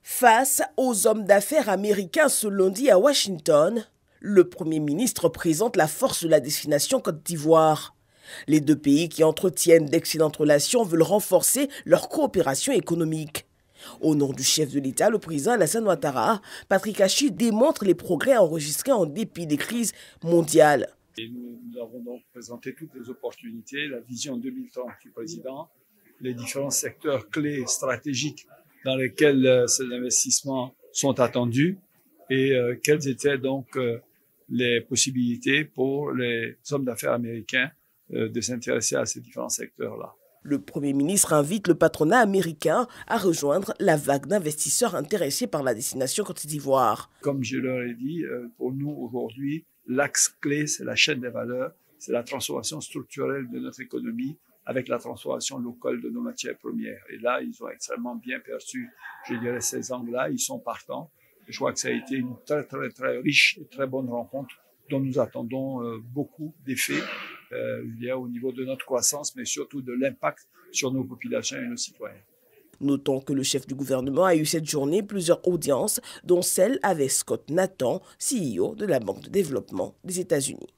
Face aux hommes d'affaires américains ce lundi à Washington, le Premier ministre présente la force de la destination Côte d'Ivoire. Les deux pays qui entretiennent d'excellentes relations veulent renforcer leur coopération économique. Au nom du chef de l'État, le président Alassane Ouattara, Patrick Achi démontre les progrès enregistrés en dépit des crises mondiales. Et nous avons donc présenté toutes les opportunités, la vision 2030 du président, les différents secteurs clés stratégiques dans lesquels ces investissements sont attendus et quelles étaient donc les possibilités pour les hommes d'affaires américains de s'intéresser à ces différents secteurs-là. Le Premier ministre invite le patronat américain à rejoindre la vague d'investisseurs intéressés par la destination Côte d'Ivoire. Comme je leur ai dit, pour nous aujourd'hui, l'axe clé, c'est la chaîne des valeurs, c'est la transformation structurelle de notre économie avec la transformation locale de nos matières premières. Et là, ils ont extrêmement bien perçu, je dirais, ces angles-là. Ils sont partants. Je crois que ça a été une très, très, très riche et très bonne rencontre dont nous attendons beaucoup d'effets au niveau de notre croissance, mais surtout de l'impact sur nos populations et nos citoyens. Notons que le chef du gouvernement a eu cette journée plusieurs audiences, dont celle avec Scott Nathan, CEO de la Banque de développement des États-Unis.